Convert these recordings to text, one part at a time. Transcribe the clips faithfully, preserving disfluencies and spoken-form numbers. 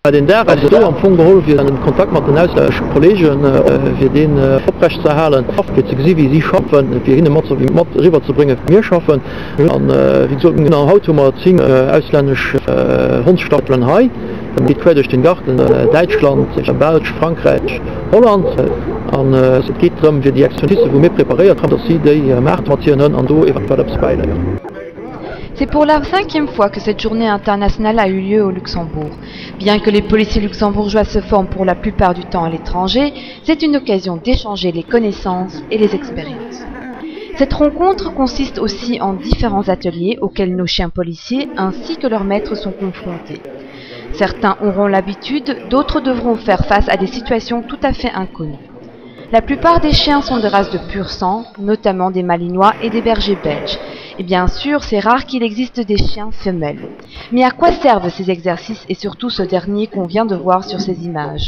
Den der am Fo geholt wie einen Kontakt mat den ausländschen Kollegen fir den oprecht zu erhalen, wie wie sie schaffen, fir hin mat wie mat rüber zu bringen mir schaffen an wie genau Hautmmer zing ausländisch Hundstapeln hai, die quer durch den Garten Deutschland, Belg, Frankreich, Holland an geht darum wie die Expertise wo mir prepariert haben, dass sie die Marktmatieren an do eventuell beiieren. C'est pour la cinquième fois que cette journée internationale a eu lieu au Luxembourg. Bien que les policiers luxembourgeois se forment pour la plupart du temps à l'étranger, c'est une occasion d'échanger les connaissances et les expériences. Cette rencontre consiste aussi en différents ateliers auxquels nos chiens policiers ainsi que leurs maîtres sont confrontés. Certains auront l'habitude, d'autres devront faire face à des situations tout à fait inconnues. La plupart des chiens sont de race de pur sang, notamment des malinois et des bergers belges. Et bien sûr, c'est rare qu'il existe des chiens femelles. Mais à quoi servent ces exercices et surtout ce dernier qu'on vient de voir sur ces images?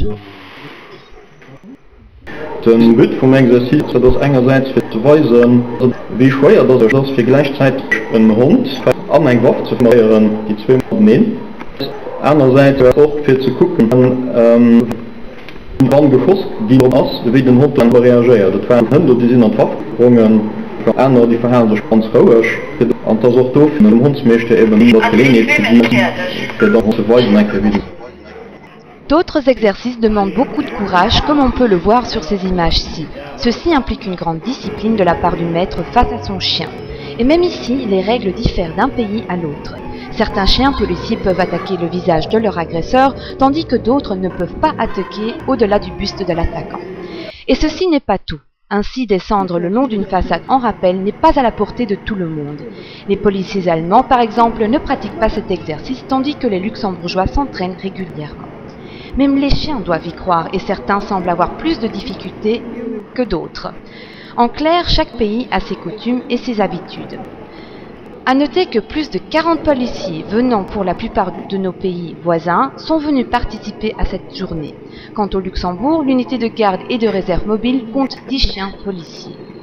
Den But vom Exerzice das einerseits für zu weisen, wie schwer das das für gleichzeitig ein Hund an ein Wort zu erneuern, die zwei nehmen. Andererseits auch für zu gucken, ähm, wann gefasst die aus, wie den Hund dann reagiert. Das waren Hunde, die sind einfach gesprungen, andere die verhalten sich ganz ruhig. Und das auch doof, dem Hund möchte eben das Gelegenheit für das zu weisen, wie D'autres exercices demandent beaucoup de courage, comme on peut le voir sur ces images-ci. Ceci implique une grande discipline de la part du maître face à son chien. Et même ici, les règles diffèrent d'un pays à l'autre. Certains chiens policiers peuvent attaquer le visage de leur agresseur, tandis que d'autres ne peuvent pas attaquer au-delà du buste de l'attaquant. Et ceci n'est pas tout. Ainsi, descendre le long d'une façade en rappel n'est pas à la portée de tout le monde. Les policiers allemands, par exemple, ne pratiquent pas cet exercice, tandis que les luxembourgeois s'entraînent régulièrement. Même les chiens doivent y croire et certains semblent avoir plus de difficultés que d'autres. En clair, chaque pays a ses coutumes et ses habitudes. À noter que plus de quarante policiers venant pour la plupart de nos pays voisins sont venus participer à cette journée. Quant au Luxembourg, l'unité de garde et de réserve mobile compte dix chiens policiers.